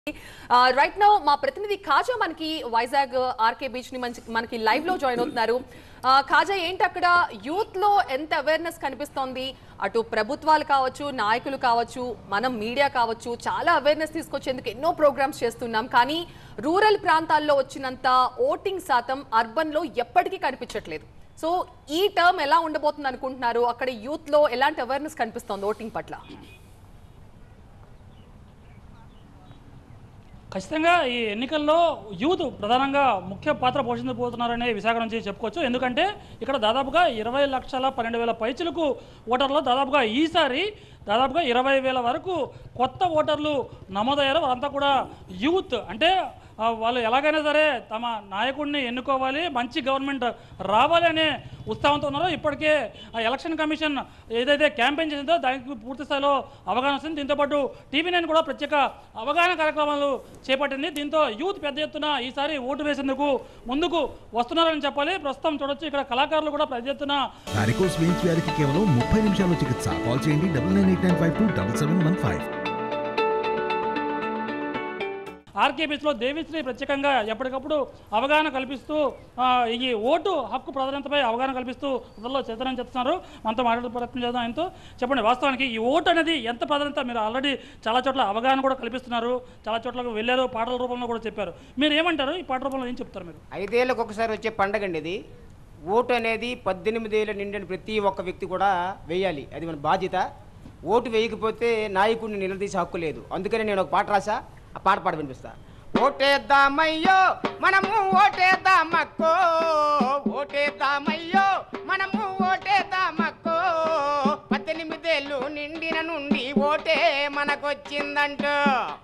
Right now మా ప్రతినిధి ఖాజా మనకి వైజాగ్ ఆర్కే బీచ్ ని మనకి లైవ్ లో జాయిన్ అవుతున్నారు. ఖాజా ఏంటి అక్కడ యూత్ లో ఎంత అవేర్నెస్ కనిపిస్తోంది? అటు ప్రభుత్వాలు కావచ్చు, నాయకులు కావచ్చు, మనం మీడియా కావచ్చు, చాలా అవేర్నెస్ తీసుకొచ్చేందుకు ఎన్నో ప్రోగ్రామ్స్ చేస్తున్నాం. కానీ రూరల్ ప్రాంతాల్లో వచ్చినంత ఓటింగ్ శాతం అర్బన్ లో ఎప్పటికీ కనిపించట్లేదు. సో ఈ టర్మ్ ఎలా ఉండబోతుంది అనుకుంటున్నారు? అక్కడ యూత్ లో ఎలాంటి అవేర్నెస్ కనిపిస్తోంది ఓటింగ్ పట్ల? ఖచ్చితంగా ఈ ఎన్నికల్లో యూత్ ప్రధానంగా ముఖ్య పాత్ర పోషించబోతున్నారనే విశాఖ నుంచి చెప్పుకోవచ్చు. ఎందుకంటే ఇక్కడ దాదాపుగా 20,12,000 పైచులకు ఓటర్లు దాదాపుగా ఈసారి దాదాపుగా 20,000 వరకు కొత్త ఓటర్లు నమోదయ్యారు. వారంతా కూడా యూత్. అంటే వాళ్ళు ఎలాగైనా సరే తమ నాయకుడిని ఎన్నుకోవాలి, మంచి గవర్నమెంట్ రావాలి అనే ఉత్సాహంతో ఉన్నారు. ఇప్పటికే ఎలక్షన్ కమిషన్ ఏదైతే క్యాంపెయిన్ చేసిందో దానికి పూర్తి స్థాయిలో అవగాహన వస్తుంది. దీంతోపాటు TV9 కూడా ప్రత్యేక అవగాహన కార్యక్రమాలు చేపట్టింది. దీంతో యూత్ పెద్ద ఎత్తున ఈసారి ఓటు వేసేందుకు ముందుకు వస్తున్నారని చెప్పాలి. ప్రస్తుతం చూడొచ్చు ఇక్కడ కళాకారులు కూడా పెద్ద ఎత్తున వారికోస్ వెయిన్స్ వ్యాధికి కేవలం 30 నిమిషాల్లో చికిత్స. కాల్ చేయండి 9989527715. ఆర్కే బీచ్లో దేవిశ్రీ ప్రత్యేకంగా ఎప్పటికప్పుడు అవగాహన కల్పిస్తూ ఈ ఓటు హక్కు ప్రాధాన్యతపై అవగాహన కల్పిస్తూ ప్రజల్లో చైతన్యం చెప్తున్నారు. మనతో మాట్లాడే ప్రయత్నం చేద్దాం. ఆయనతో చెప్పండి, వాస్తవానికి ఈ ఓటు అనేది ఎంత ప్రాధాన్యత? మీరు ఆల్రెడీ చాలా చోట్ల అవగాహన కూడా కల్పిస్తున్నారు, చాలా చోట్లకు వెళ్ళారు, పాటల రూపంలో కూడా చెప్పారు. మీరు ఏమంటారు? ఈ పాట రూపంలో ఏం చెప్తారు మీరు? 5 ఏళ్ళకు ఒకసారి వచ్చే పండగ అండి ఇది. ఓటు అనేది 18 ఏళ్ళ నిండిన ప్రతి ఒక్క వ్యక్తి కూడా వేయాలి. అది మన బాధ్యత. ఓటు వేయకపోతే నాయకుడిని నిలదీసే హక్కు లేదు. అందుకని నేను ఒక పాట రాసా, ఆ పాట వినిపిస్తా. ఓటేద్దామయ్యో మనము ఓటేద్దామక్కో, ఓటేద్దామయ్యో మనము ఓటేద్దామక్కో, 18 ఏళ్ళు నిండిన నుండి ఓటే మనకొచ్చిందంటూ,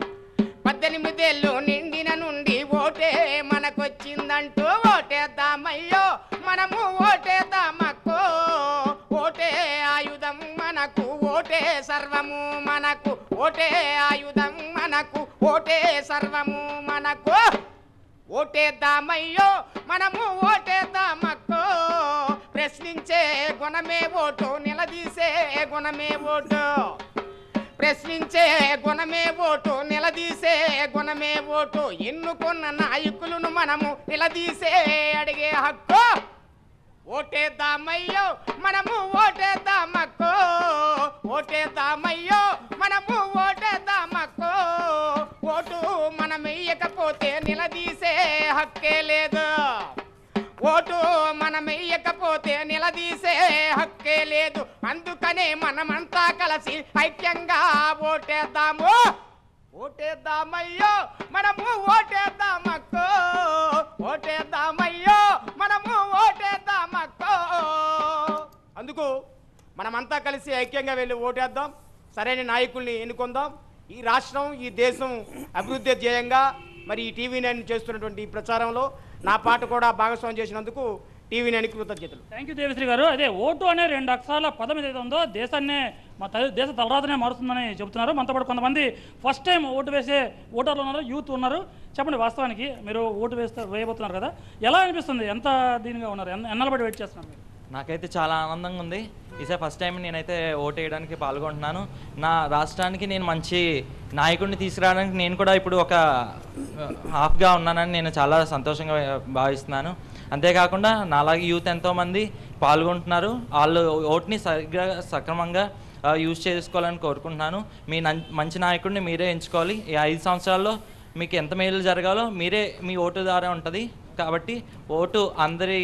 18 ఏళ్ళు నిండిన నుండి ఓటే మనకొచ్చిందంటూ, ఓటేద్దామయ్యో మనము ఓటేద్దామక్కో, ఓటే ఆయుధం మనకు, ఓటే సర్వము మనకు, ఓటే ఆయుధం మనకు, ఓటే సర్వము మనకు, ఓటేద్దామయ్యో మనము ఓటేద్దామక్కో, ప్రశ్నించే గుణమే ఓటు, నిలదీసే గుణమే ఓటు, ప్రశ్నించే గుణమే ఓటు, నిలదీసే గుణమే ఓటు, ఎన్నుకున్న నాయకులను మనము నిలదీసే అడిగే హక్కు, ఓటేద్దామయ్యో మనము ఓటేద్దామక్కో, ఓటేద్దామయ్యో మనము ఓటేద్దామక్కో, ఓటు మనం వెయ్యకపోతే నిలదీసే హక్కే లేదు, ఓటు మనం వెయ్యకపోతే నిలదీసే హక్కే లేదు. అందుకనే మనమంతా కలిసి ఐక్యంగా ఓటేద్దాము, ఓటేద్దామయ్యో మనము ఓటేద్దామక్కో, ఓటేద్దామయ్యో మనము ఓటేద్దామక్కో. అందుకు మనమంతా కలిసి ఐక్యంగా వెళ్ళి ఓటేద్దాం, సరైన నాయకుల్ని ఎన్నుకుందాం. ఈ రాష్ట్రం, ఈ దేశం అభివృద్ధి ధ్యేయంగా మరి ఈ TV9 చేస్తున్నటువంటి ఈ ప్రచారంలో నా పాట కూడా భాగస్వామ్యం చేసినందుకు TV9 కృతజ్ఞతలు. థ్యాంక్ యూ దేవిశ్రీ గారు. అదే ఓటు అనే 2 అక్షరాల పదం ఏదైతే ఉందో దేశాన్నే దేశ తలరాతనే మారుస్తుందని చెబుతున్నారు. మనతో పాటు కొంతమంది ఫస్ట్ టైం ఓటు వేసే ఓటర్లు ఉన్నారు, యూత్ ఉన్నారు. చెప్పండి, వాస్తవానికి మీరు ఓటు వేయబోతున్నారు కదా, ఎలా అనిపిస్తుంది? ఎంత దీనిగా ఉన్నారు? ఎన్నాళ్ళ బట్టి వెయిట్ చేస్తున్నారు మీరు? నాకైతే చాలా ఆనందంగా ఉంది. ఈసారి ఫస్ట్ టైం నేనైతే ఓటు వేయడానికి పాల్గొంటున్నాను. నా రాష్ట్రానికి నేను మంచి నాయకుడిని తీసుకురావడానికి నేను కూడా ఇప్పుడు ఒక హాఫ్గా ఉన్నానని నేను చాలా సంతోషంగా భావిస్తున్నాను. అంతేకాకుండా నాలాగే యూత్ ఎంతోమంది పాల్గొంటున్నారు. వాళ్ళు ఓటుని సక్రమంగా యూజ్ చేసుకోవాలని కోరుకుంటున్నాను. మీ మంచి నాయకుడిని మీరే ఎంచుకోవాలి. ఈ 5 సంవత్సరాల్లో మీకు ఎంత మేలు జరగాలో మీరే మీ ఓటు ద్వారా ఉంటుంది. కాబట్టి ఓటు అందరి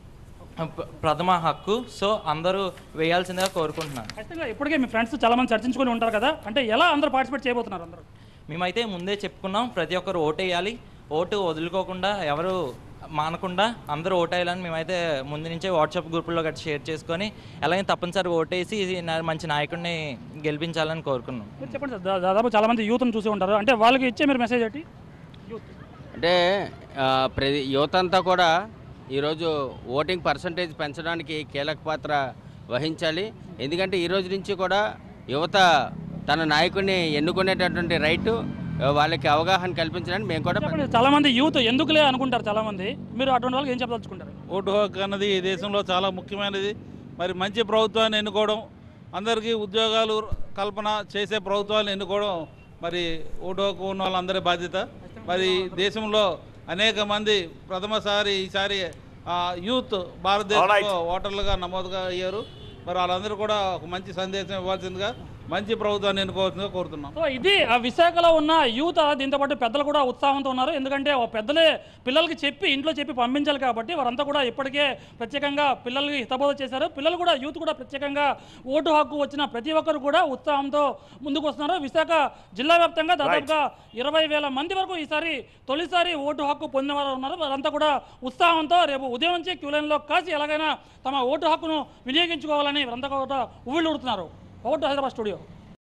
ప్రథమ హక్కు. సో అందరూ వేయాల్సిందిగా కోరుకుంటున్నాను. ఖచ్చితంగా ఇప్పటికే మీ ఫ్రెండ్స్ చాలామంది చర్చించుకొని ఉంటారు కదా, అంటే ఎలా అందరూ పార్టిసిపేట్ చేయబోతున్నారు? అందరూ మేమైతే ముందే చెప్పుకున్నాం, ప్రతి ఒక్కరు ఓటు వేయాలి, ఓటు వదులుకోకుండా ఎవరు మానకుండా అందరూ ఓటేయాలని మేమైతే ముందు నుంచే వాట్సాప్ గ్రూపుల్లో గట్టి షేర్ చేసుకొని అలాగే తప్పనిసరి ఓటేసి మంచి నాయకుడిని గెలిపించాలని కోరుకున్నాం. మీరు చెప్పండి సార్, దాదాపు చాలామంది యూత్ని చూసి ఉంటారు, అంటే వాళ్ళకి ఇచ్చే మీరు మెసేజ్ ఏంటి? యూత్ అంటే ప్రతి యువత అంతా కూడా ఈరోజు ఓటింగ్ పర్సంటేజ్ పెంచడానికి కీలక పాత్ర వహించాలి. ఎందుకంటే ఈరోజు నుంచి కూడా యువత తన నాయకుడిని ఎన్నుకునేటటువంటి రైటు వాళ్ళకి అవగాహన కల్పించడానికి మేము కూడా. చాలా మంది యూత్ ఎందుకులే అనుకుంటారు చాలా మంది, మీరు అటువంటి వాళ్ళకి ఏం చెప్పదలుచుకుంటారు? ఓటు హక్కు అన్నది ఈ దేశంలో చాలా ముఖ్యమైనది. మరి మంచి ప్రభుత్వాన్ని ఎన్నుకోవడం, అందరికీ ఉద్యోగాలు కల్పన చేసే ప్రభుత్వాలను ఎన్నుకోవడం మరి ఓటు హక్కు ఉన్న వాళ్ళందరి బాధ్యత. మరి దేశంలో అనేక మంది ప్రథమసారి ఈసారి యూత్ భారతదేశంలో ఓటర్లుగా నమోదుగా అయ్యారు. మరి వాళ్ళందరూ కూడా ఒక మంచి సందేశం ఇవ్వాల్సిందిగా, మంచి ప్రభుత్వాన్ని ఎన్నుకోవాల్సిందిగా కోరుతున్నాం. సో ఇది ఆ విశాఖలో ఉన్న యూత్, దీంతో పాటు పెద్దలు కూడా ఉత్సాహంతో ఉన్నారు. ఎందుకంటే పెద్దలే పిల్లలకి చెప్పి ఇంట్లో చెప్పి పంపించాలి కాబట్టి వారంతా కూడా ఇప్పటికే ప్రత్యేకంగా పిల్లలకి హితబోధ చేశారు. పిల్లలు కూడా యూత్ కూడా ప్రత్యేకంగా ఓటు హక్కు వచ్చిన ప్రతి ఒక్కరు కూడా ఉత్సాహంతో ముందుకు వస్తున్నారు. విశాఖ జిల్లా వ్యాప్తంగా దాదాపుగా 20,000 మంది వరకు ఈసారి తొలిసారి ఓటు హక్కు పొందిన వారు ఉన్నారు. వారంతా కూడా ఉత్సాహంతో రేపు ఉదయం నుంచి క్యూ లైన్లో కాసి ఎలాగైనా తమ ఓటు హక్కును వినియోగించుకోవాలని వారంతా కూడా ఉవ్విళ్ళూరుతున్నారు. Vote Hyderabad studio.